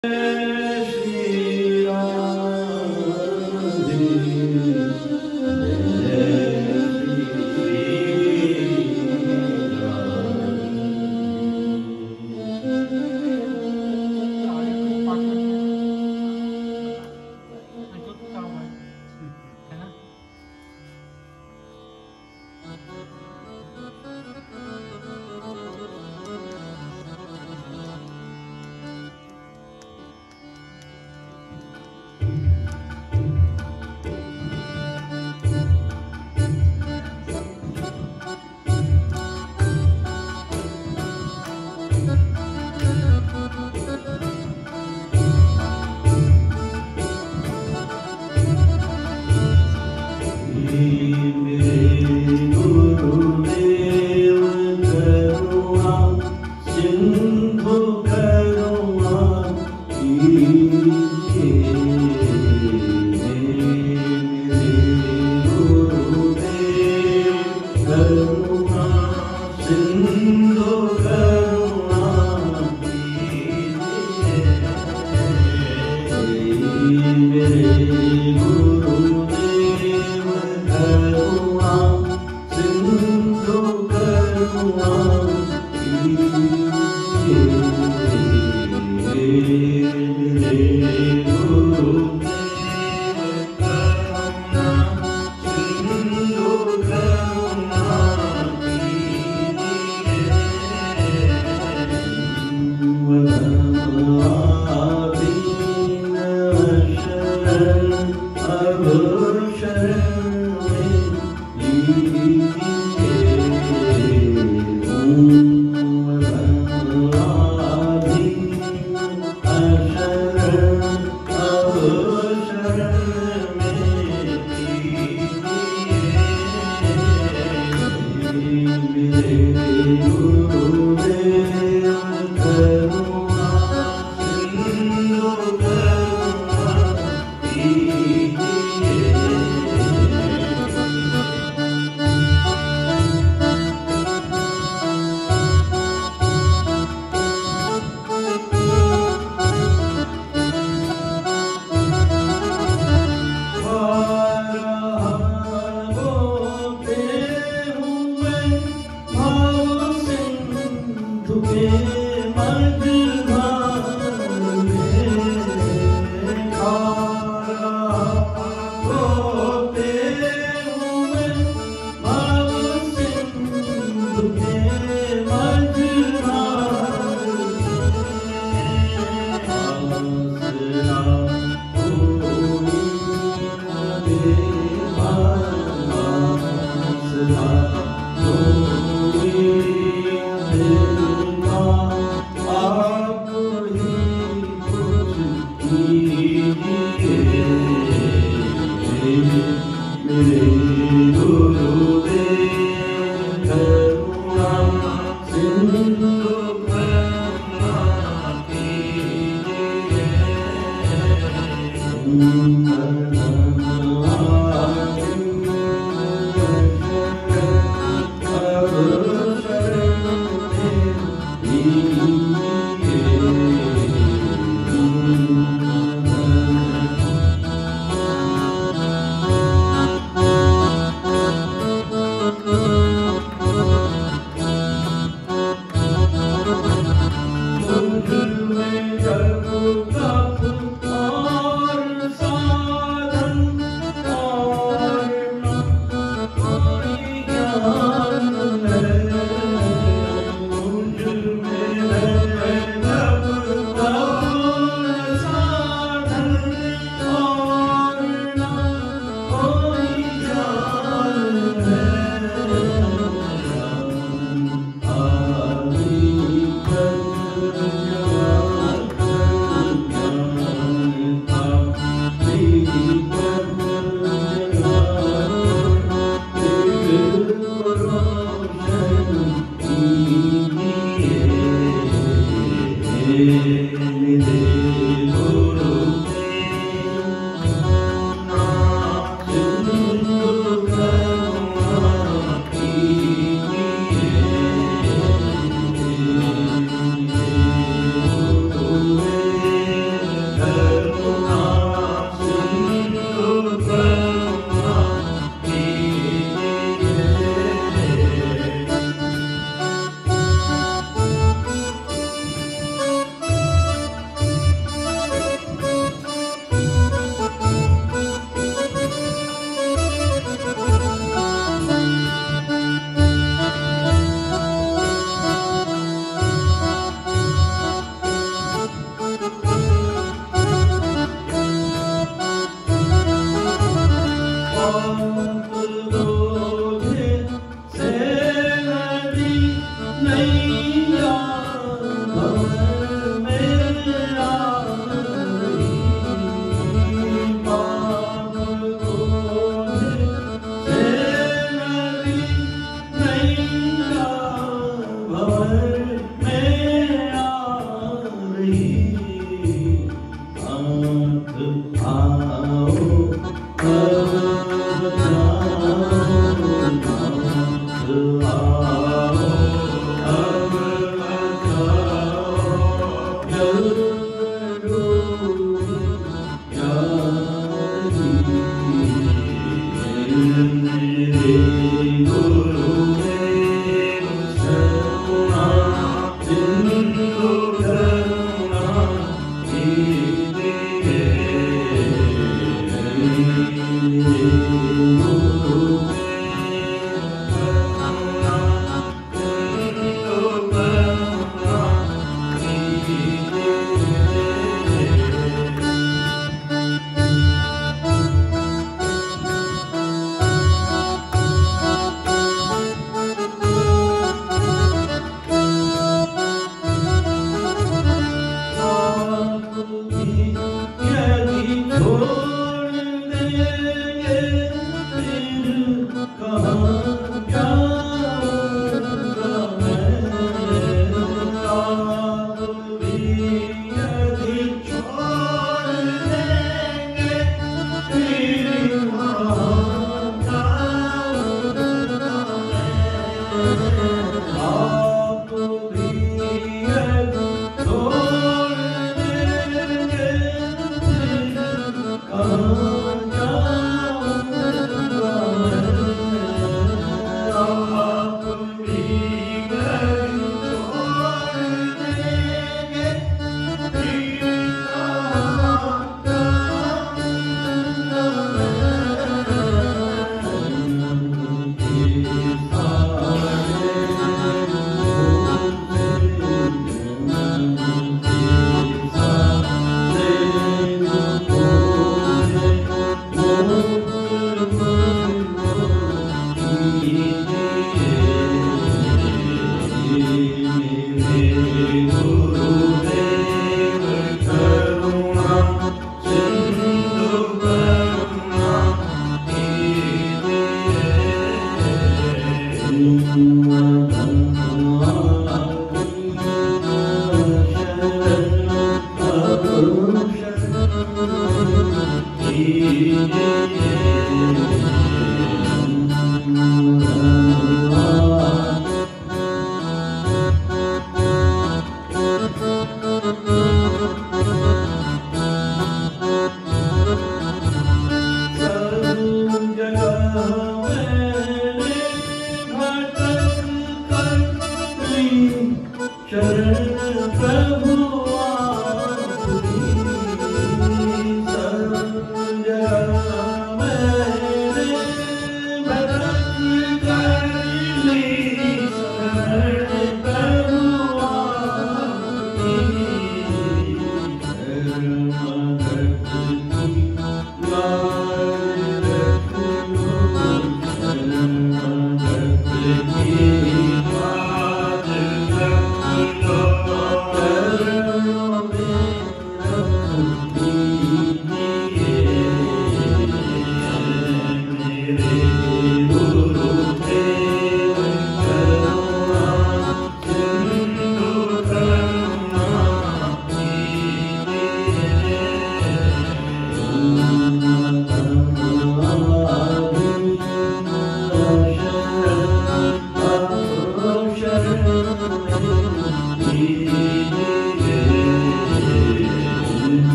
जब तप और साधना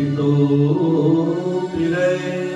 तो पिरे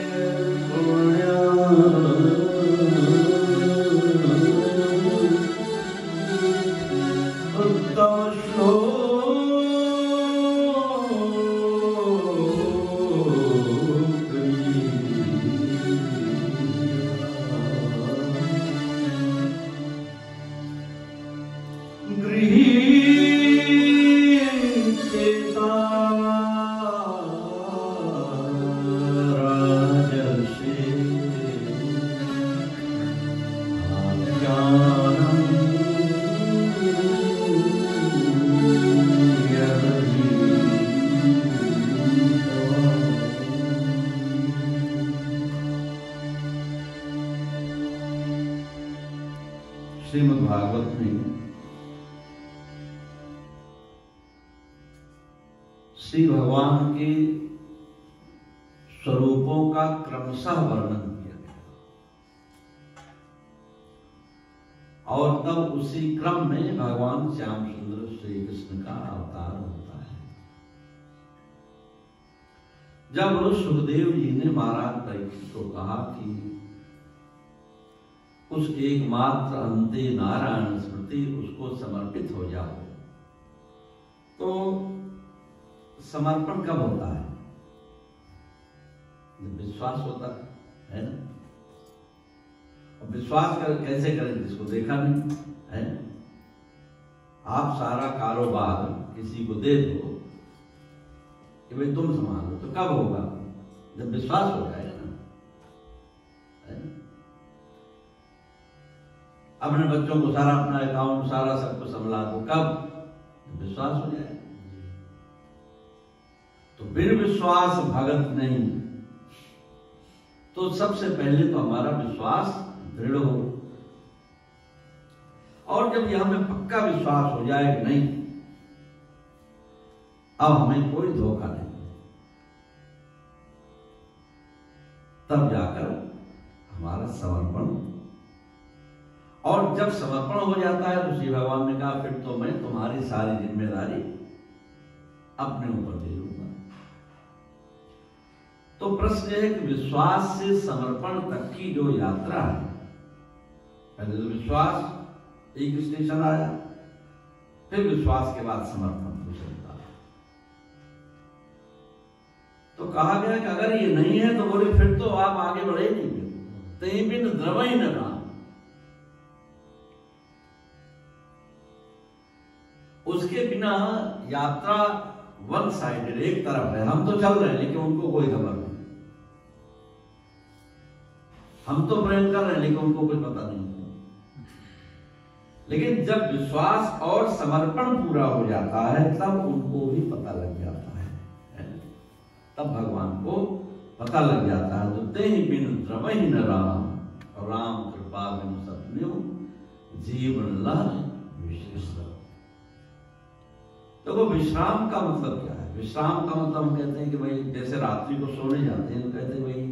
श्रीमद् भागवत में श्री भगवान के स्वरूपों का क्रमशः वर्णन किया गया और तब उसी क्रम में भगवान श्याम सुंदर श्री कृष्ण का अवतार होता है। जब सुखदेव जी ने महाराज परीक्षित को कहा कि उस एकमात्र अंते नारायण स्मृति उसको समर्पित हो जाओ, तो समर्पण कब होता है? जब विश्वास होता है ना। और विश्वास कैसे करें जिसको देखा नहीं है? आप सारा कारोबार किसी को दे दो कि भाई तुम संभालो, तो कब होगा? जब विश्वास हो जाएगा ना, है ना? अपने बच्चों को सारा अपना अकाउंट सारा सब कुछ संभला दो, कब? विश्वास हो जाए। तो बिन विश्वास भगत नहीं। तो सबसे पहले तो हमारा विश्वास दृढ़ हो, और जब यह हमें पक्का विश्वास हो जाए कि नहीं अब हमें कोई धोखा नहीं, तब जाकर हमारा समर्पण। और जब समर्पण हो जाता है तो श्री भगवान ने कहा फिर तो मैं तुम्हारी सारी जिम्मेदारी अपने ऊपर ले लूंगा। तो प्रश्न है कि विश्वास से समर्पण तक की जो यात्रा है, पहले तो विश्वास एक स्टेशन आया, फिर विश्वास के बाद समर्पण हो सकता है। तो कहा गया कि अगर ये नहीं है तो बोले फिर तो आप आगे बढ़े नहीं, तई बिन द्रवई न राम। उसके बिना यात्रा वन साइडेड, एक तरफ है। हम तो चल रहे हैं लेकिन उनको कोई खबर नहीं, हम तो प्रेम कर रहे हैं लेकिन उनको कुछ पता नहीं। लेकिन जब विश्वास और समर्पण पूरा हो जाता है तब उनको भी पता लग जाता है, तब भगवान को पता लग जाता है। तो ते बिन द्रवहि न राम, और राम कृपा बिन सत्यो जीवन लहर विशेष। तो वो विश्राम का मतलब क्या है? विश्राम का मतलब हम कहते हैं कि भाई जैसे रात्रि को सोने जाते हैं तो कहते हैं भाई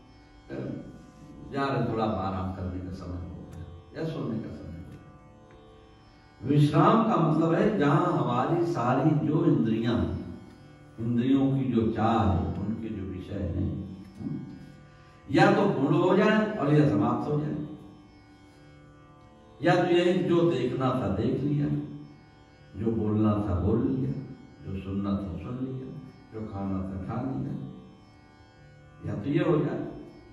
जा रहे थोड़ा आराम करने का समय हो गया या सोने का समय हो गया। विश्राम का मतलब है जहां हमारी सारी जो इंद्रियों की जो चाह है, उनके जो विषय हैं, या तो पूर्ण हो जाए और या समाप्त हो जाए, या तो यह जो देखना था देख लिया, जो बोलना था बोल लिया, जो सुनना था सुन लिया, जो खाना था खा लिया, या तो ये हो जाए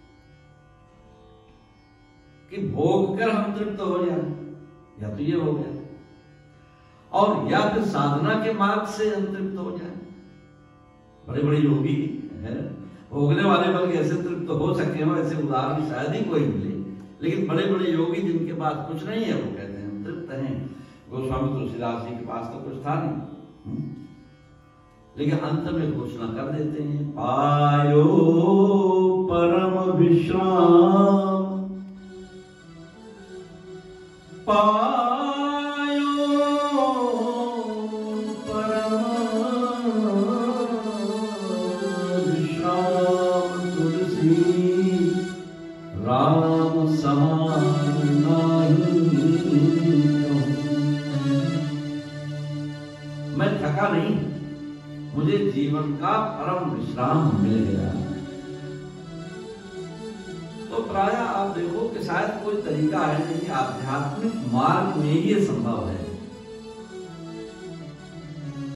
कि भोग कर हम तृप्त हो जाए, या तो ये हो गया, और या फिर साधना के मार्ग से हम तृप्त हो जाए। बड़े बड़े योगी है, भोगने वाले बल्कि ऐसे तृप्त हो सकते हैं, ऐसे उदाहरण शायद ही कोई मिले, लेकिन बड़े बड़े योगी जिनके पास कुछ नहीं है वो कहते हैं तृप्त हैं। गोस्वामी तुलसीदास जी के पास तो कुछ था नहीं, लेकिन अंत में घोषणा कर देते हैं पायो परम विश्राम, पायो परम विश्राम, तुलसी राम समान नहीं। मैं थका नहीं, मुझे जीवन का परम विश्राम मिल गया। तो प्राय आप देखो कि शायद कोई तरीका है नहीं, आध्यात्मिक मार्ग में ही ये संभव है।